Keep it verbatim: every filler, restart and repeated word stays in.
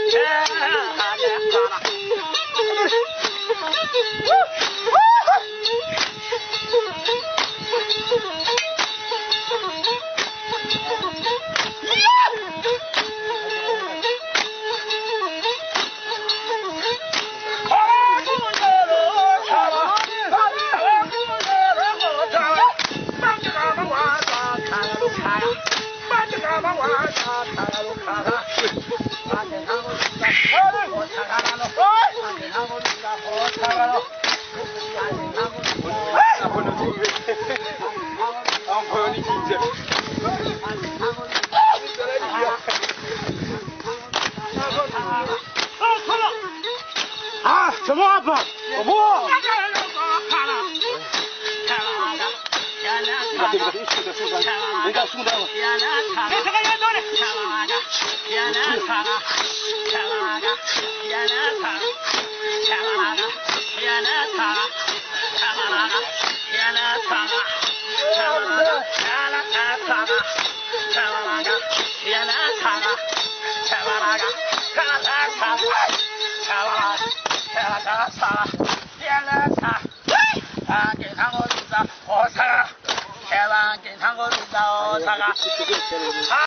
啊，什么阿爸？我不。这个东西的手上，人家送的。这这个人多的。啊，给他我路上，我擦，千万给他我路上，我擦。